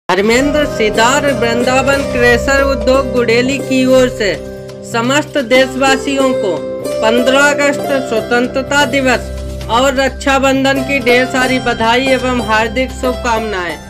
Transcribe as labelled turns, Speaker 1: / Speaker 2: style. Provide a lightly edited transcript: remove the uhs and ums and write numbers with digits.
Speaker 1: Dharmendra sitar Vrindavan crusher उद्योग गुडेली की ओर से समस्त देशवासियों को 15 अगस्त स्वतंत्रता दिवस और रक्षाबंधन की ढेर सारी बधाई एवं हार्दिक शुभकामनाएं।